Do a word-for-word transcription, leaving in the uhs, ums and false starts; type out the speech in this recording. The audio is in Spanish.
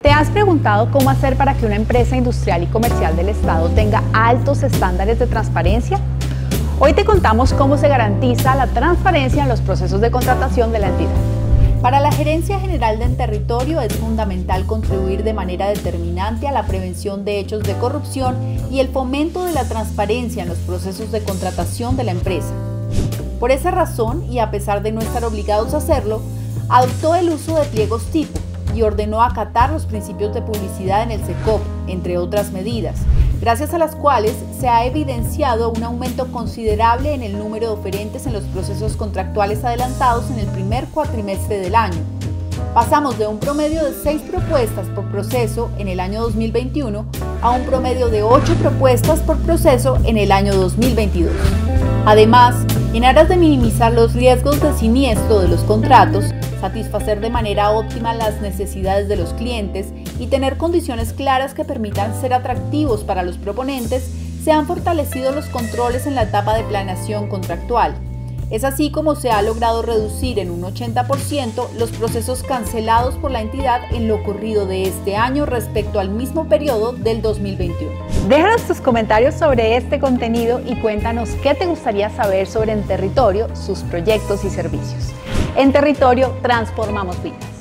¿Te has preguntado cómo hacer para que una empresa industrial y comercial del Estado tenga altos estándares de transparencia? Hoy te contamos cómo se garantiza la transparencia en los procesos de contratación de la entidad. Para la Gerencia General de Territorio es fundamental contribuir de manera determinante a la prevención de hechos de corrupción y el fomento de la transparencia en los procesos de contratación de la empresa. Por esa razón, y a pesar de no estar obligados a hacerlo, adoptó el uso de pliegos tipo y ordenó acatar los principios de publicidad en el SECOP, entre otras medidas, gracias a las cuales se ha evidenciado un aumento considerable en el número de oferentes en los procesos contractuales adelantados en el primer cuatrimestre del año. Pasamos de un promedio de seis propuestas por proceso en el año dos mil veintiuno a un promedio de ocho propuestas por proceso en el año dos mil veintidós. Además, en aras de minimizar los riesgos de siniestro de los contratos, satisfacer de manera óptima las necesidades de los clientes y tener condiciones claras que permitan ser atractivos para los proponentes, se han fortalecido los controles en la etapa de planeación contractual. Es así como se ha logrado reducir en un ochenta por ciento los procesos cancelados por la entidad en lo ocurrido de este año respecto al mismo periodo del dos mil veintiuno. Déjanos tus comentarios sobre este contenido y cuéntanos qué te gustaría saber sobre En Territorio, sus proyectos y servicios. En Territorio transformamos vidas.